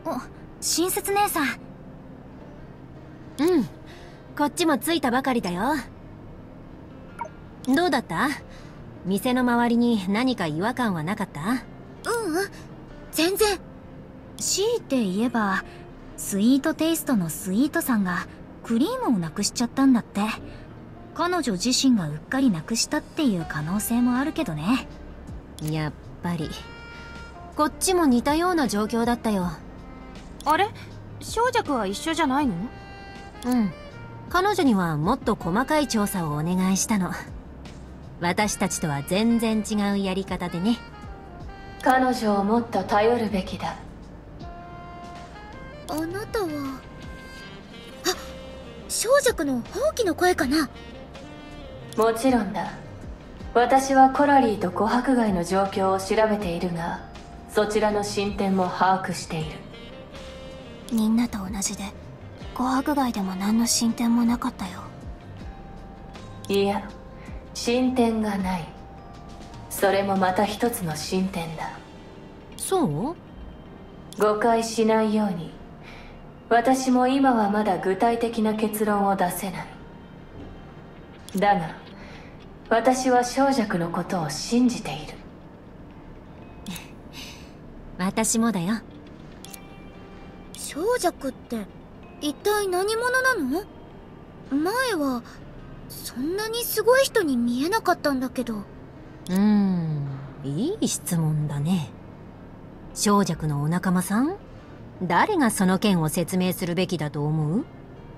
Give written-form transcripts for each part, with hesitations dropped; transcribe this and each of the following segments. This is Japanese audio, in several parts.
お、親切姉さん。 うん、こっちも着いたばかりだよ。どうだった？店の周りに何か違和感はなかった？ 全然。強いて言えば、スイートテイストのスイートさんがクリームをなくしちゃったんだって。彼女自身がうっかりなくしたっていう可能性もあるけどね。 やっぱりこっちも似たような状況だったよ。 あれ、小弱は一緒じゃないの？ うん、彼女にはもっと細かい調査をお願いしたの。私たちとは全然違うやり方でね。 彼女をもっと頼るべきだ。 あなたは。あ、小弱の放棄の声かな？ もちろんだ。私はコラリーと琥珀街の状況を調べているが、そちらの進展も把握している。 みんなと同じで、琥珀街でも何の進展もなかったよ。 いや、進展がない。それもまた一つの進展だ。 そう？ 誤解しないように。私も今はまだ具体的な結論を出せない。だが、私は小弱のことを信じている。 私もだよ。 小弱って一体何者なの？前はそんなにすごい人に見えなかったんだけど。 いい質問だね。小弱のお仲間さん？誰がその件を説明するべきだと思う？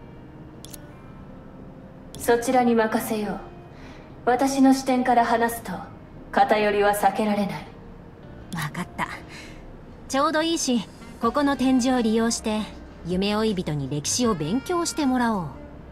そちらに任せよう。私の視点から話すと偏りは避けられない。 分かった。ちょうどいいし、ここの展示を利用して夢追い人に歴史を勉強してもらおう。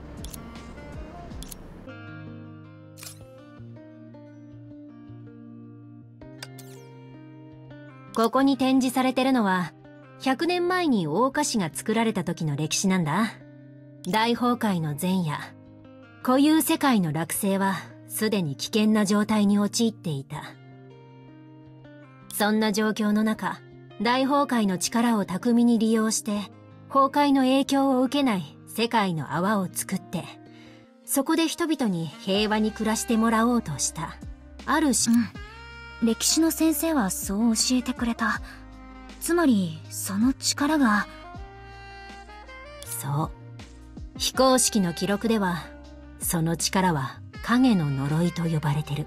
ここに展示されてるのは100年前に大菓子が作られた時の歴史なんだ。大崩壊の前夜、固有世界の落星はすでに危険な状態に陥っていた。そんな状況の中、大崩壊の力を巧みに利用して崩壊の影響を受けない世界の泡を作って、そこで人々に平和に暮らしてもらおうとしたあるし、 歴史の先生はそう教えてくれた。つまりその力が。 そう、非公式の記録ではその力は影の呪いと呼ばれてる。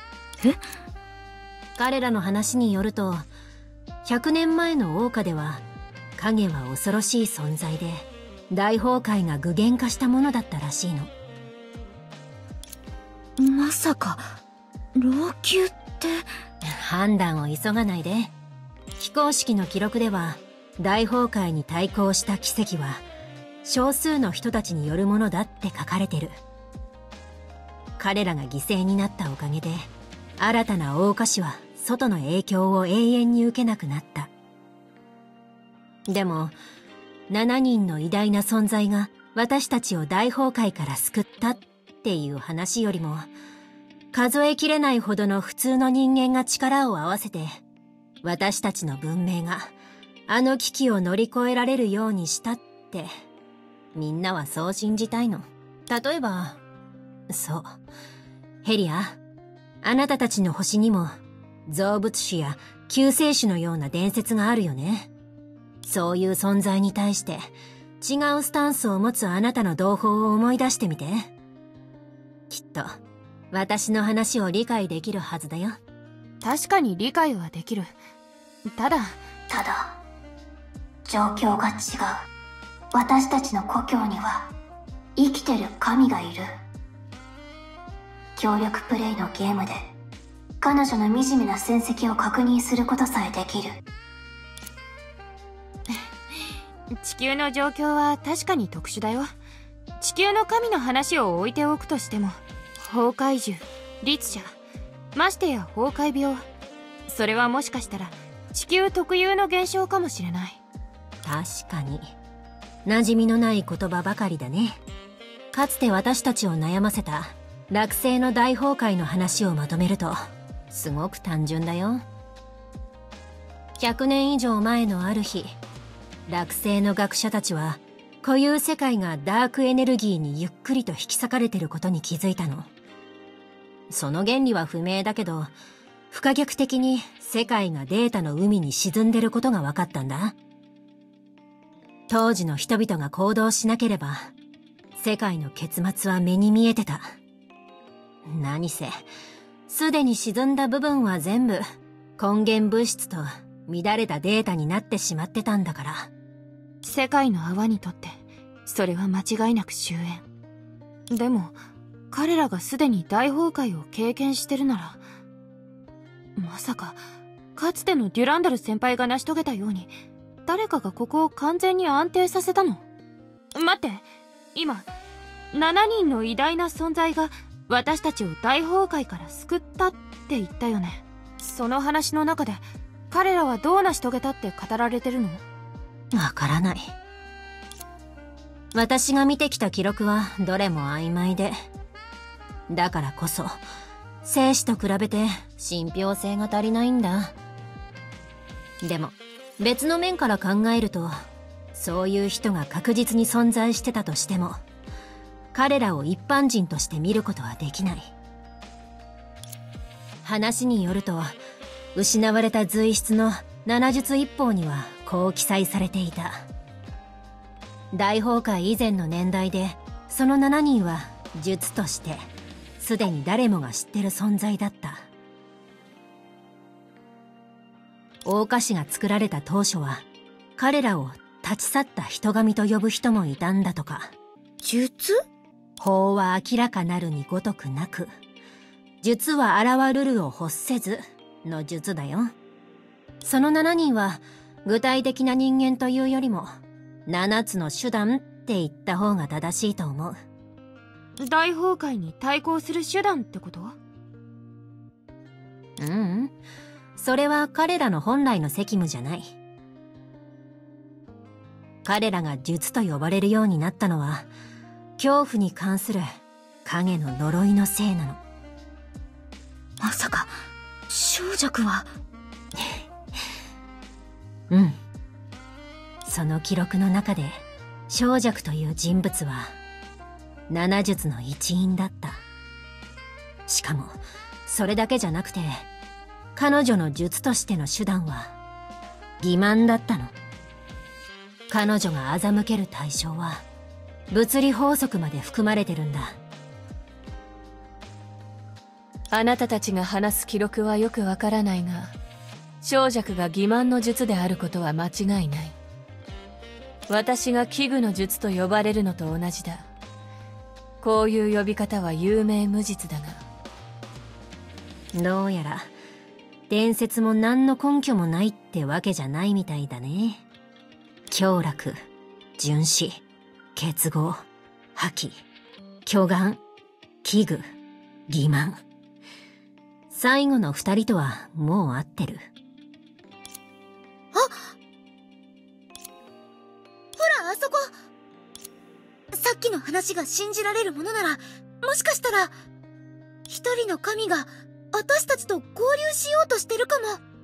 彼らの話によると、100年前の桜花では影は恐ろしい存在で大崩壊が具現化したものだったらしいの。 まさか老朽って。 判断を急がないで。非公式の記録では大崩壊に対抗した奇跡は少数の人たちによるものだって書かれてる。彼らが犠牲になったおかげで新たな桜花市は外の影響を永遠に受けなくなった。でも7人の偉大な存在が私たちを大崩壊から救ったっていう話よりも、数えきれないほどの普通の人間が力を合わせて私たちの文明があの危機を乗り越えられるようにしたって、みんなはそう信じたいの。例えば、そう、ヘリア、あなたたちの星にも造物主や救世主のような伝説があるよね。そういう存在に対して違うスタンスを持つあなたの同胞を思い出してみて。きっと私の話を理解できるはずだよ。 確かに理解はできる。ただ状況が違う。私たちの故郷には生きてる神がいる。協力プレイのゲームで彼女の惨めな戦績を確認することさえできる。 地球の状況は確かに特殊だよ。地球の神の話を置いておくとしても、崩壊獣、律者、ましてや崩壊病、それはもしかしたら地球特有の現象かもしれない。 確かに馴染みのない言葉ばかりだね。かつて私たちを悩ませた落星の大崩壊の話をまとめるとすごく単純だよ。100年以上前のある日、 落星の学者たちは固有世界がダークエネルギーにゆっくりと引き裂かれてることに気づいたの。その原理は不明だけど、不可逆的に世界がデータの海に沈んでることが分かったんだ。当時の人々が行動しなければ、世界の結末は目に見えてた。何せ、すでに沈んだ部分は全部根源物質と乱れたデータになってしまってたんだから。 世界の泡にとってそれは間違いなく終焉。でも彼らがすでに大崩壊を経験してるなら、まさかかつてのデュランダル先輩が成し遂げたように誰かがここを完全に安定させたの？待って、今7人の偉大な存在が私たちを大崩壊から救ったって言ったよね。その話の中で彼らはどう成し遂げたって語られてるの？ わからない。私が見てきた記録はどれも曖昧で、だからこそ生死と比べて信憑性が足りないんだ。でも別の面から考えると、そういう人が確実に存在してたとしても、彼らを一般人として見ることはできない。話によると、失われた随筆の7術一法にはこう記載されていた。大崩壊以前の年代で、その7人は術としてすでに誰もが知ってる存在だった。大菓子が作られた当初は、彼らを立ち去った人神と呼ぶ人もいたんだとか。 術？ 法は明らかなるにごとくなく、術は現るるを欲せずの術だよ。その7人は具体的な人間というよりも7つの手段って言った方が正しいと思う。 大崩壊に対抗する手段ってこと？ それは彼らの本来の責務じゃない。彼らが術と呼ばれるようになったのは、恐怖に関する影の呪いのせいなの。 まさか小弱はその記録の中で小弱という人物は7術の一員だった。しかもそれだけじゃなくて、彼女の術としての手段は欺瞞だったの。彼女が欺ける対象は物理法則まで含まれてるんだ。 あなたたちが話す記録はよくわからないが、小弱が欺瞞の術であることは間違いない。私が器具の術と呼ばれるのと同じだ。こういう呼び方は有名無実だが。 どうやら伝説も何の根拠もないってわけじゃないみたいだね。凶楽、殉死、結合、破棄、巨眼、器具、欺瞞。最後の2人とはもう合ってる。 ほら、あそこ。さっきの話が信じられるものなら、もしかしたら一人の神が私たちと合流しようとしてるかも。